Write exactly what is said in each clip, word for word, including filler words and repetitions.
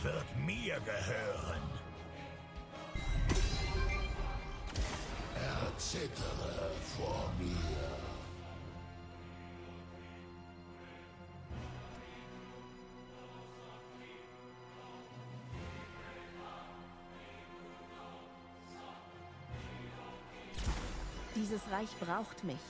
wird mir gehören. Erzittere vor mir. Dieses Reich braucht mich.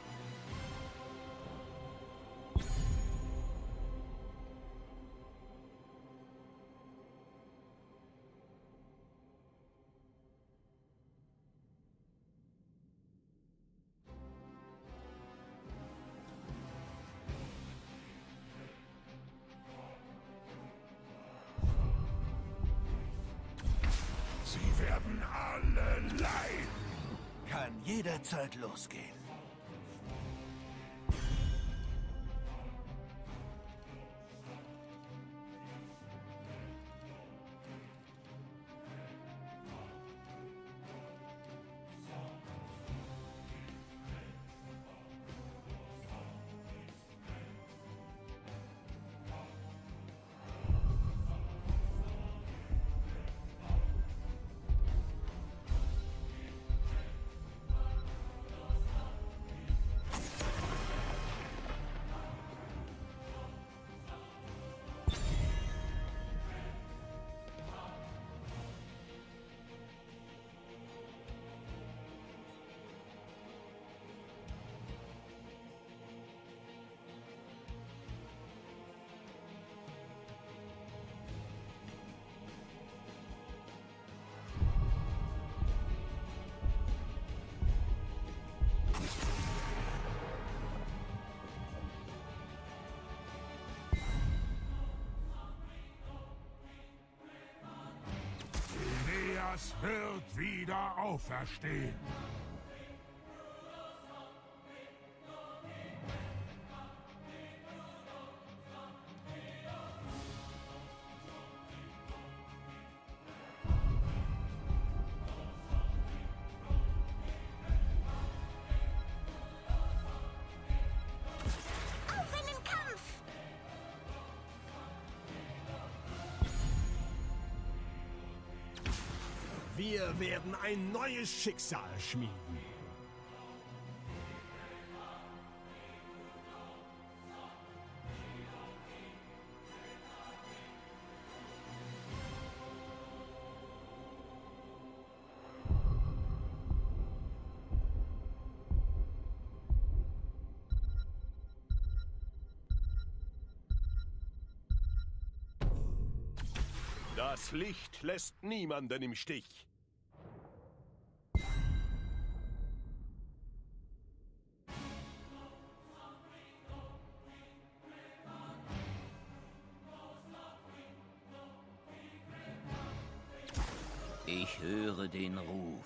Sie werden alle leiden. Kann jederzeit losgehen. Aeneas wird wieder auferstehen. Wir werden ein neues Schicksal schmieden. Das Licht lässt niemanden im Stich. Ich höre den Ruf.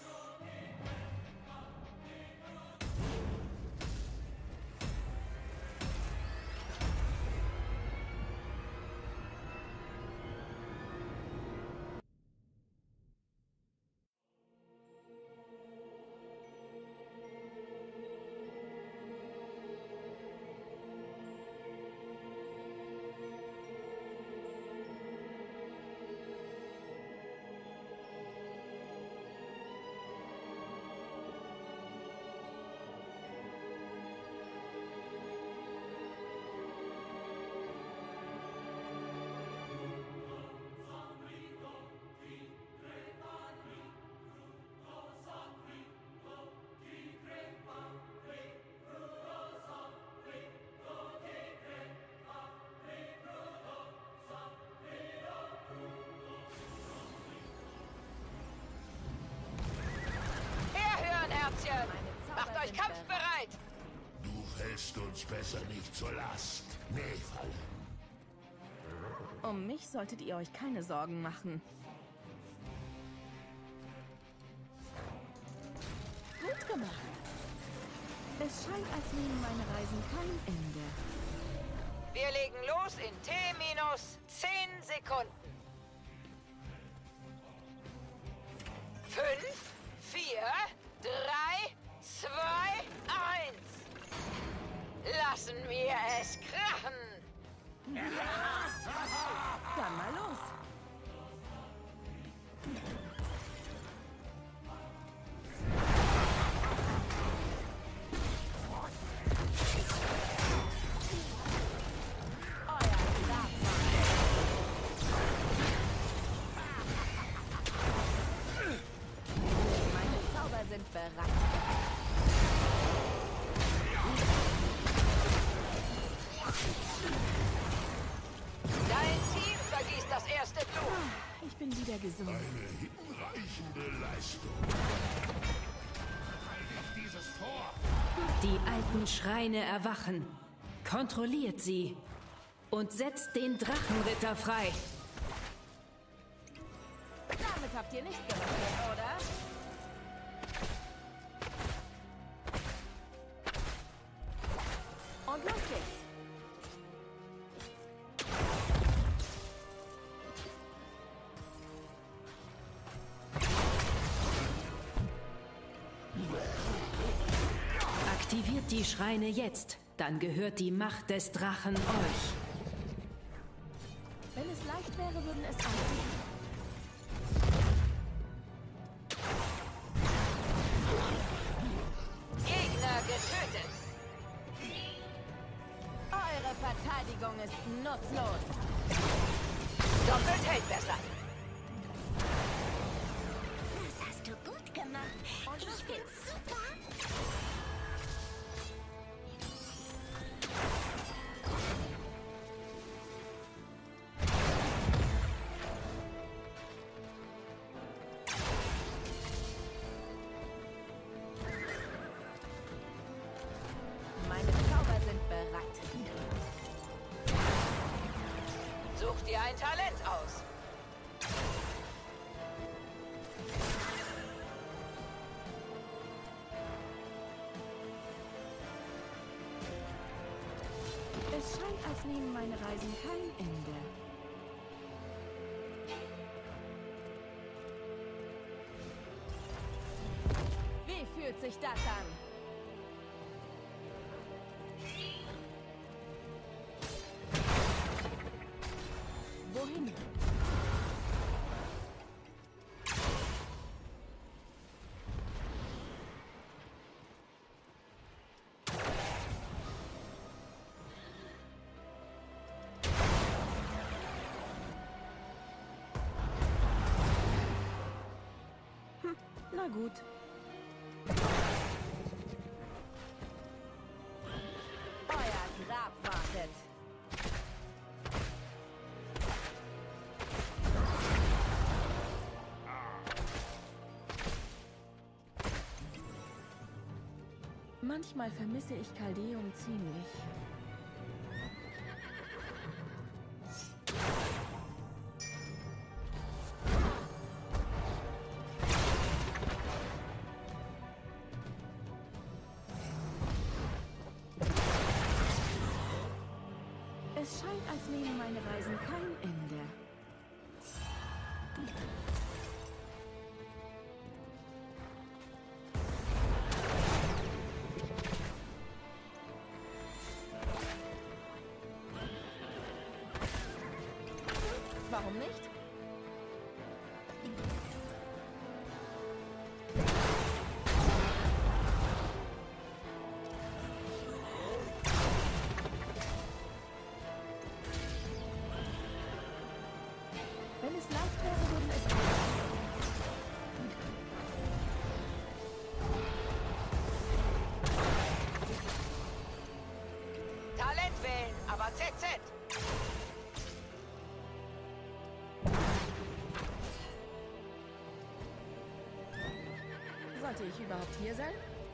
Macht euch kampfbereit! Du fällst uns besser nicht zur Last. Nee, Fallen. Um mich solltet ihr euch keine Sorgen machen. Gut gemacht. Es scheint, als nehmen meine Reisen kein Ende. Wir legen los in T minus zehn Sekunden. Fünf, vier, drei, zwei, eins. Lassen wir es krachen. Dann mal los. bereit. Dein Team vergießt das erste Blut. Ich bin wieder gesund. Eine hinreichende Leistung. Dieses Tor! Die alten Schreine erwachen. Kontrolliert sie. Und setzt den Drachenritter frei. Damit habt ihr nicht gerechnet, oder? Und los geht's. Aktiviert die Schreine jetzt. Dann gehört die Macht des Drachen euch. Wenn es leicht wäre, würden es alle tun. Gegner getötet. Eure Verteidigung ist nutzlos. Doppelt hält besser. Das hast du gut gemacht. Und los Ich geht's. find's super. Meine Zauber sind bereit. Such dir ein Talent aus. Es scheint, als nehmen meine Reisen kein Ende. Wie fühlt sich das an? Wohin? Hm, na gut. Euer Grab wartet. Manchmal vermisse ich Caldeum ziemlich. Es scheint, als nehmen meine Reisen kein Ende. Warum nicht? Wenn es leicht wäre, würden es alle. Talent wählen, aber Z Z. Sollte ich überhaupt hier sein?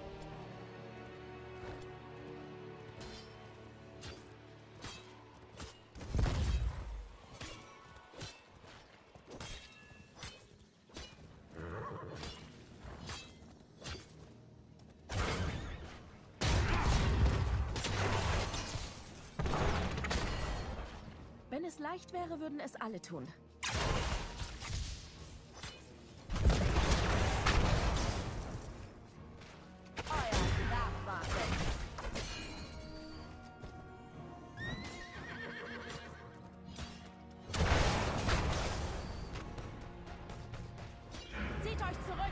Wenn es leicht wäre, würden es alle tun. Euer Grab wartet. Zieht euch zurück!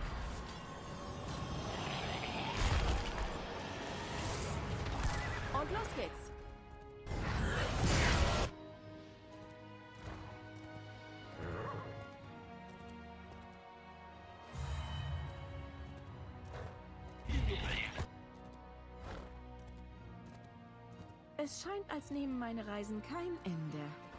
Und los geht's! Es scheint, als nehmen meine Reisen kein Ende.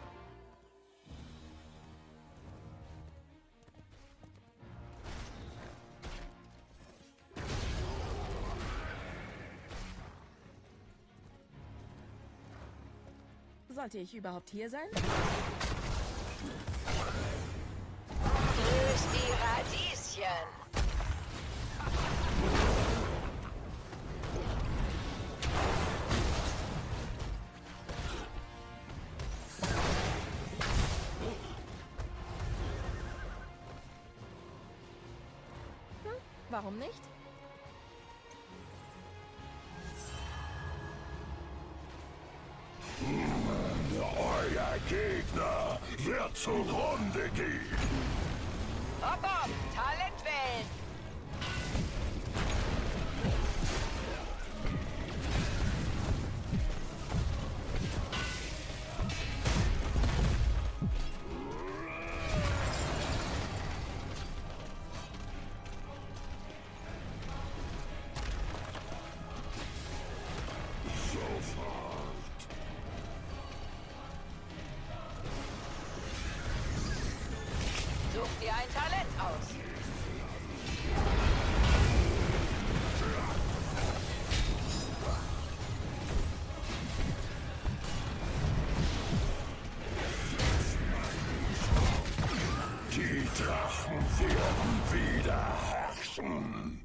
Sollte ich überhaupt hier sein? Grüß die Radieschen. Hm, warum nicht? Euer Gegner wird zugrunde gehen. Hopp, hopp, Talent wählen. Such dir ein Talent aus. Die Drachen werden wieder herrschen.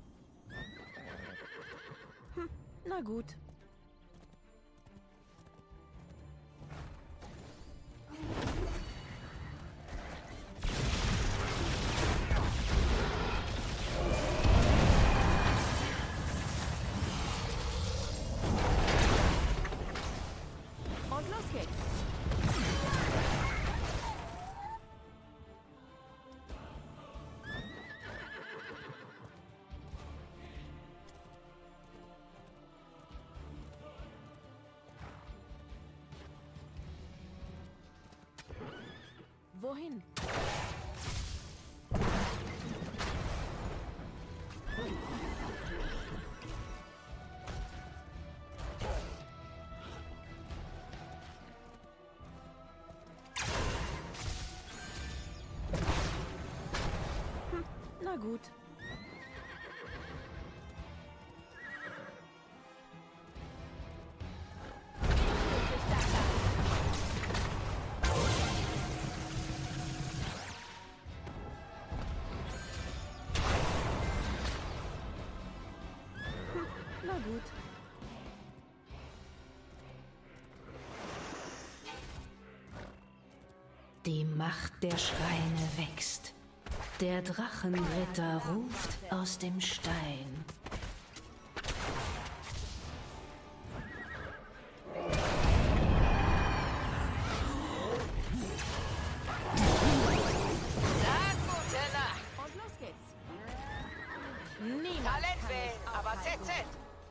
Hm, na gut. Und los geht's. Wohin? Hm, na gut. Na gut. Die Macht der Schreine wächst. Der Drachenritter ruft aus dem Stein. Sag gute Nacht. Und los geht's. Niemand Talent kann wählen, mich aber aufhalten. Z Z.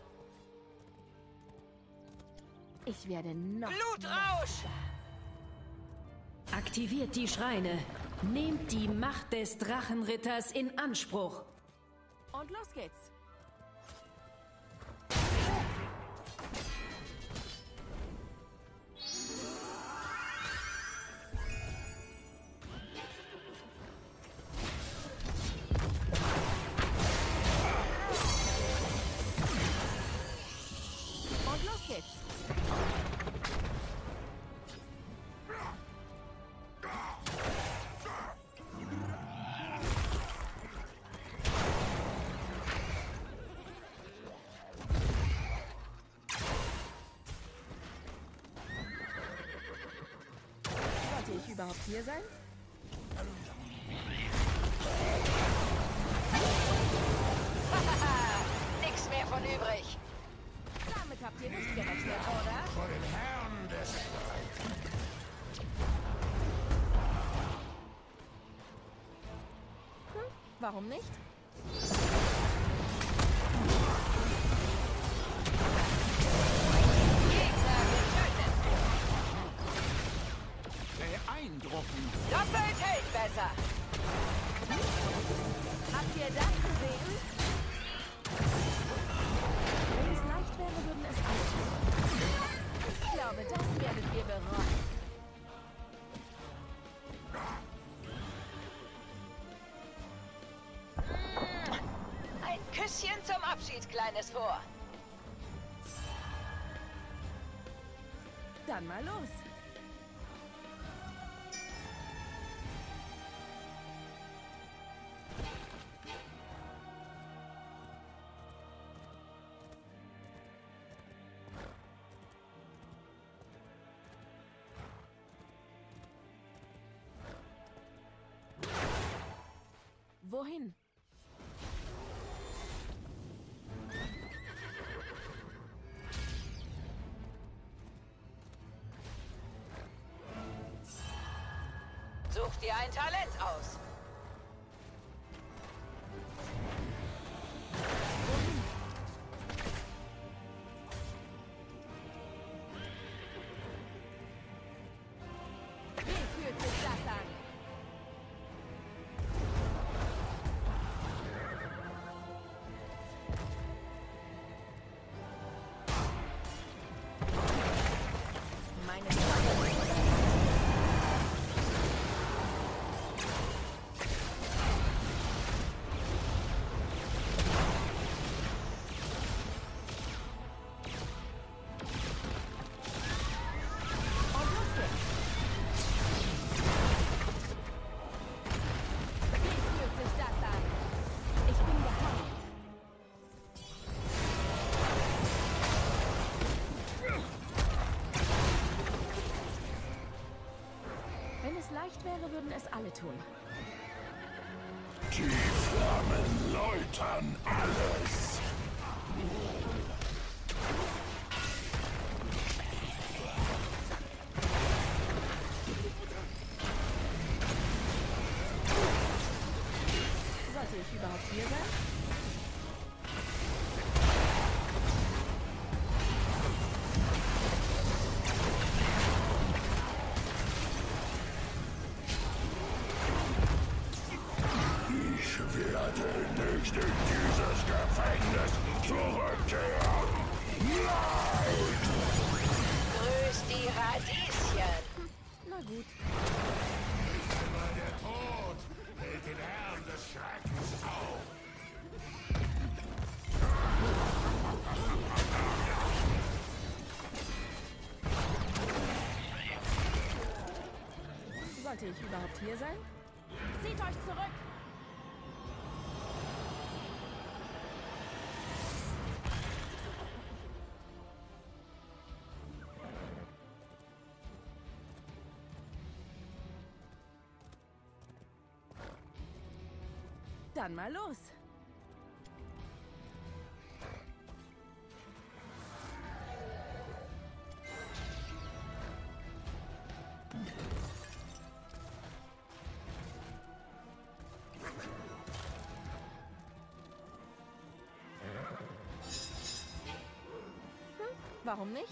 Ich werde noch... Blutrausch. Aktiviert die Schreine. Nehmt die Macht des Drachenritters in Anspruch. Und los geht's. Und los geht's. Sollte ich überhaupt hier sein? Nix mehr von übrig. Damit habt ihr nicht gerechnet, oder? Vor dem Herrn des Streits. Hm, warum nicht? Gegner getötet. Beeindruckend. Doppelt hält besser. Habt ihr das gesehen? Wenn es leicht wäre, würden es alle tun. Ich glaube Küsschen zum Abschied, kleines Vor. Dann mal los. Wohin? Such dir ein Talent aus. Wie fühlt sich das an? Meine leicht wäre, würden es alle tun. Die Flammen läutern alles. Sollte ich überhaupt hier sein? Nicht in dieses Gefängnis zurückkehren! Nein! Grüß die Radieschen! Na gut. Immer der Tod hält den Herrn des Schreckens auf! Sollte ich überhaupt hier sein? Zieht euch zurück! Dann mal los. Hm, warum nicht?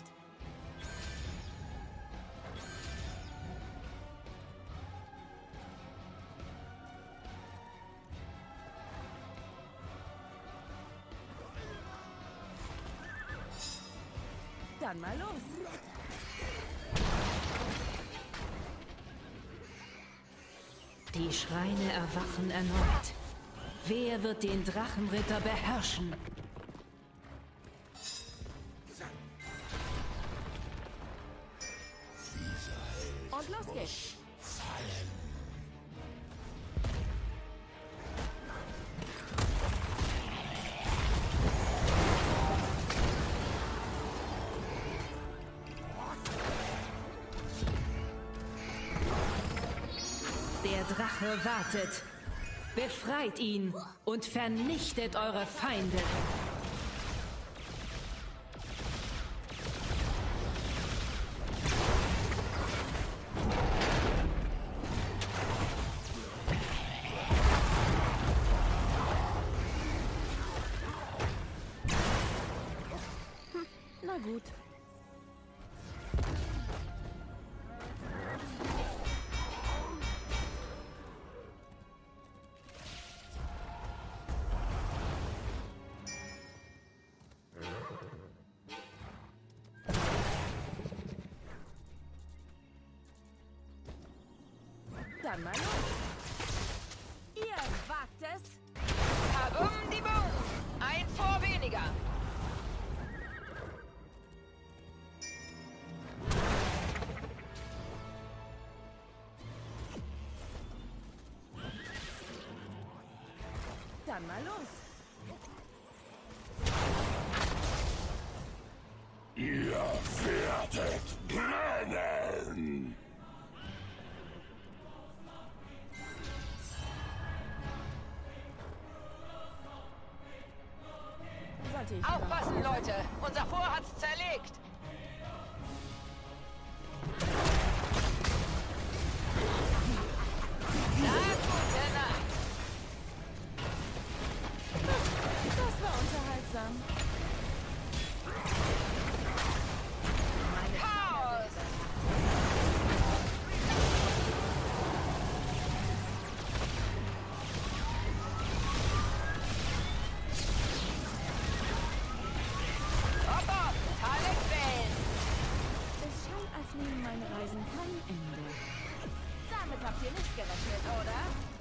Dann mal los. Die Schreine erwachen erneut. Wer wird den Drachenritter beherrschen? Und los geht's. Der Drache wartet. Befreit ihn und vernichtet eure Feinde. Hm, na gut. Dann mal los. Ihr wagt es. Kabum, die Boom. Ein Vor weniger. Dann mal los. Ihr werdet brennen! Sollte ich Aufpassen, Leute! Unser Vor hat's zerlegt! Na, gute Nacht! Das war unterhaltsam. Chaos! Hopp, hopp! Talentwellen! Es scheint, als nehmen meine Reisen kein Ende. Damit habt ihr nicht gerechnet, oder?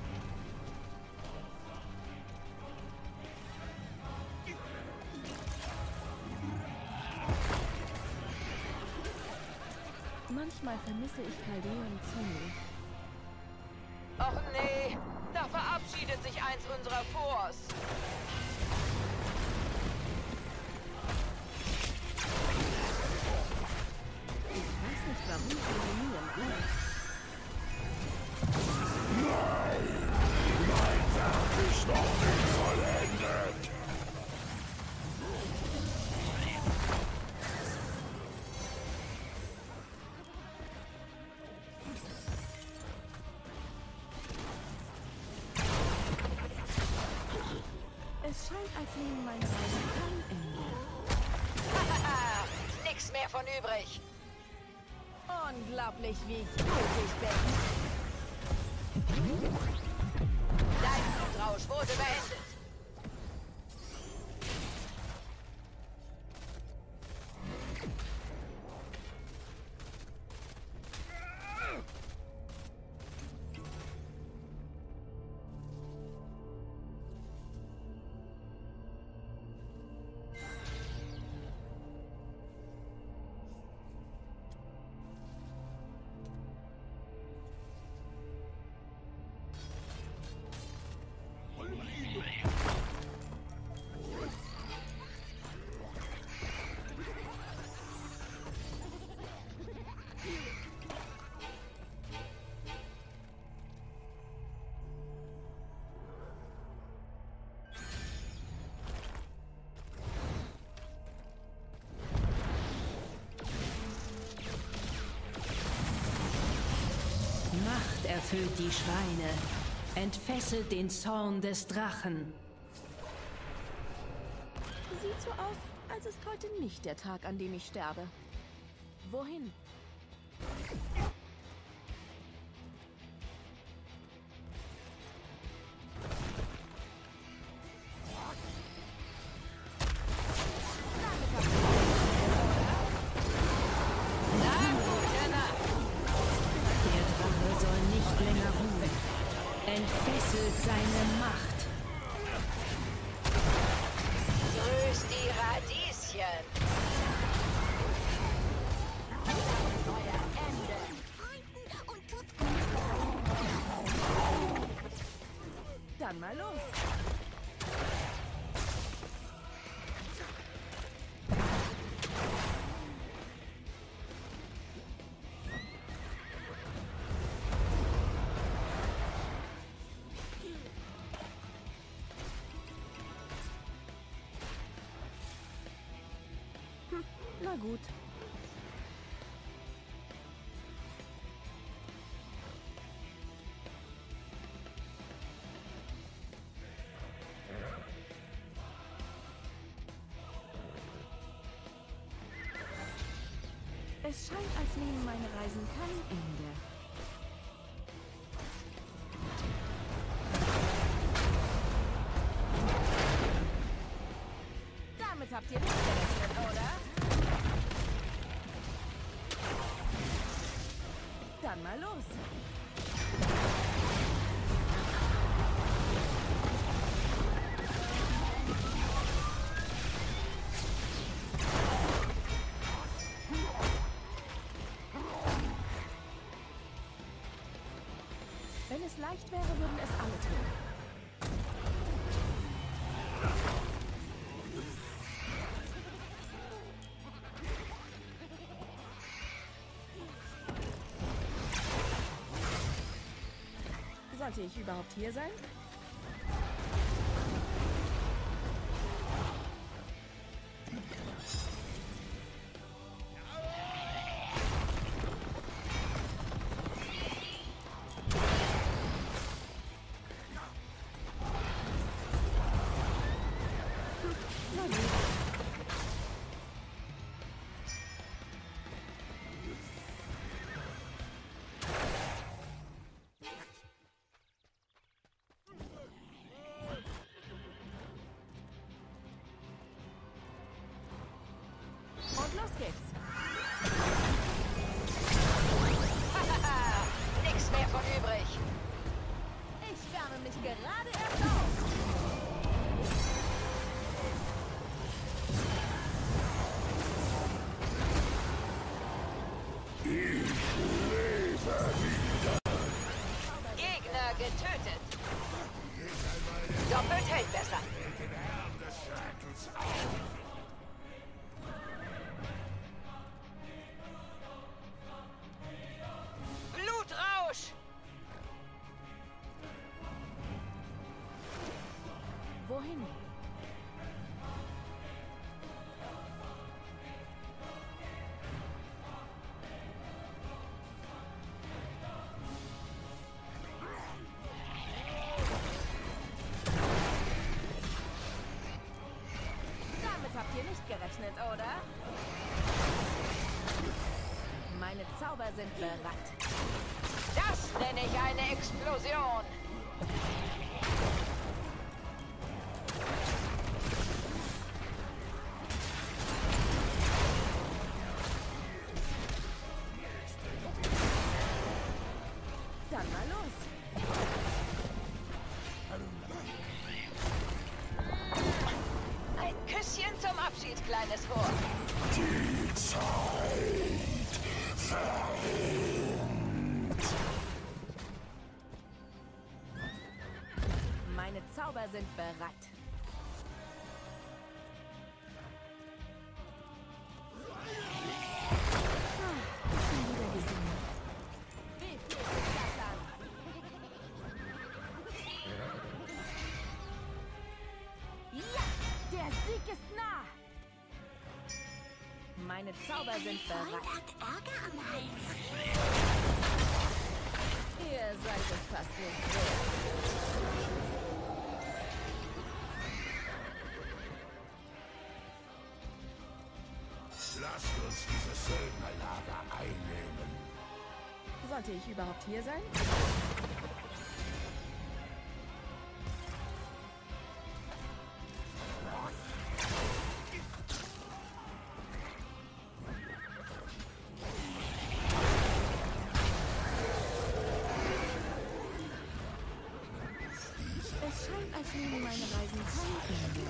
Manchmal vermisse ich Caldeon ziemlich. Och nee, da verabschiedet sich eins unserer Forts. Ich weiß nicht, warum ich diese Mühe mache. Nein! Mein Werk ist noch nicht vollendet! Es scheint, als nehmen meine Reisen kein Ende. Nix mehr von übrig. Unglaublich, wie gut ich bin. Dein Blutrausch wurde beendet. Macht erfüllt die Schweine, entfesselt den Zorn des Drachen. Sieht so aus, als ist heute nicht der Tag, an dem ich sterbe. Wohin? Der Drache soll nicht länger ruhen. Entfesselt seine Macht. Grüß die Radieschen. Und tut gut. Dann mal los. Hm, na gut. Es scheint, als nehmen meine Reisen kein Ende. Damit habt ihr nicht gerechnet, oder? Dann mal los. leicht wäre, würden es alle tun. Sollte ich überhaupt hier sein? Und los geht's. Nix mehr von übrig. Ich wärme mich gerade erst auf. Gegner getötet. Doppelt hält besser. Den Herrn des Schreckens auf. Blutrausch. Wohin? Damit habt ihr nicht gerechnet, oder? Meine Zauber sind bereit. Das nenne ich eine Explosion. Dann mal los. Ein Küsschen zum Abschied, kleines Wurm. Die Zeit verrinnt. Meine Zauber sind bereit. Ah, ich bin wieder gesund. Wie fühlt sich das an? Ja, der Sieg ist nah. Meine Zauber sind Freund bereit. hat Ärger am Hals. Ihr seid es fast nicht wert. Lasst uns dieses Söldnerlager einnehmen. Sollte ich überhaupt hier sein? Es scheint, als nehmen meine Reisen kein Ende.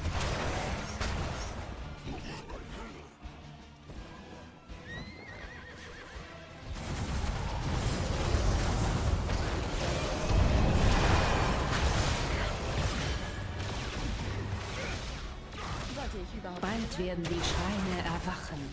Sollte ich überhaupt... Bald werden die Schreine erwachen.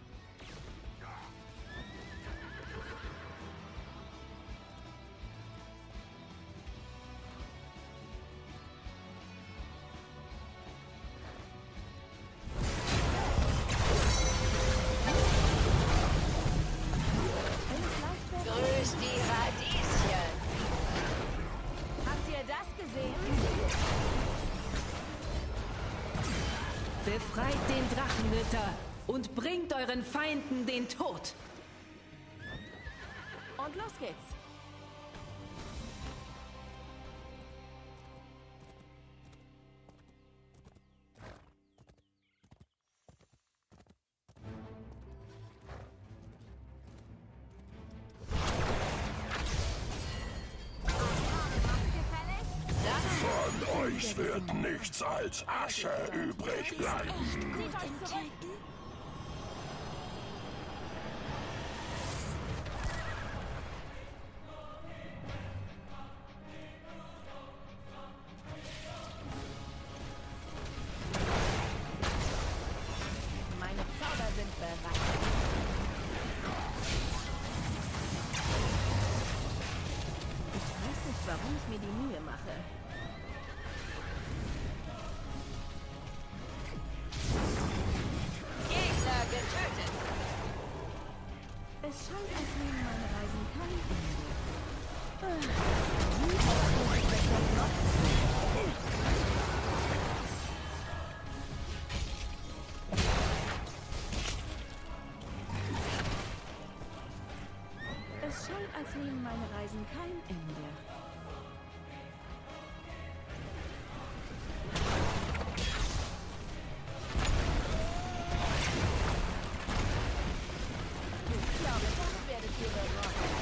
Wenn es leicht wäre... Grüß die Radieschen. Habt ihr das gesehen? Befreit den Drachenritter und bringt euren Feinden den Tod. Und los geht's. Von euch wird nichts als Asche übrig bleiben. Zieht euch zurück. Chancen nehmen meine Reisen kein Ende. Ich glaube, das werdet ihr bereuen.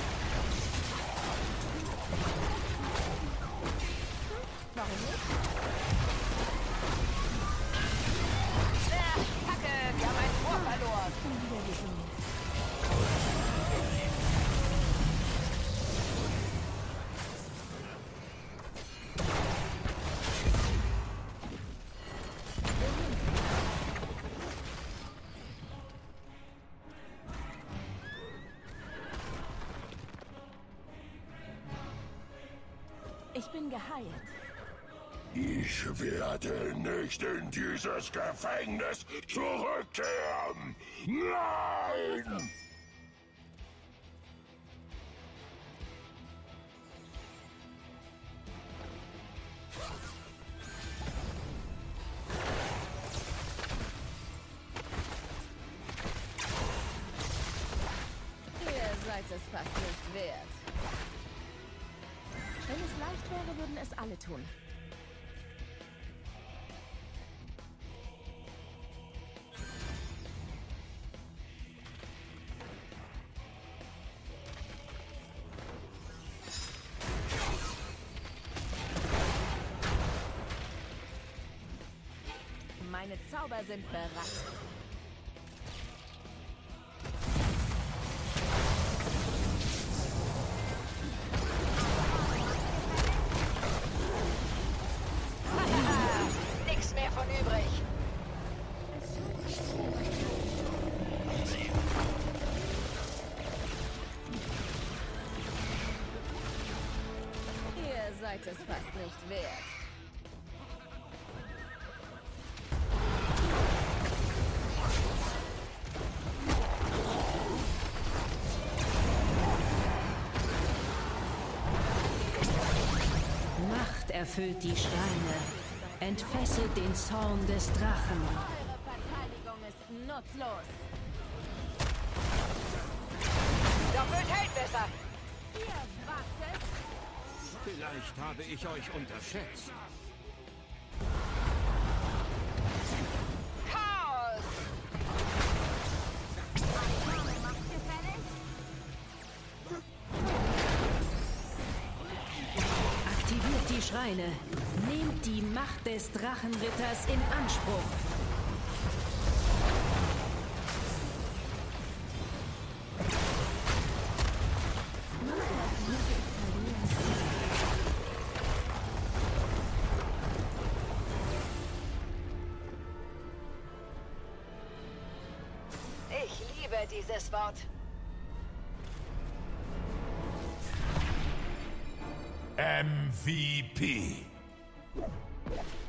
Warum nicht? Äh, Kacke, wir haben ein Tor verloren. Schon wieder gesehen. Ich bin geheilt. Ich werde nicht in dieses Gefängnis zurückkehren. Nein! Ihr seid es fast nicht wert. Wenn es leicht wäre, würden es alle tun. Meine Zauber sind bereit. Nix mehr von übrig. Ihr seid es fast nicht wert. Macht erfüllt die Schreine. Entfesselt den Zorn des Drachen. Eure Verteidigung ist nutzlos. Doppelt hält besser. Ihr wagt es. Vielleicht habe ich euch unterschätzt. Chaos. Aktiviert die Schreine. Nehmt die Macht des Drachenritters in Anspruch. Ich liebe dieses Wort. M V P.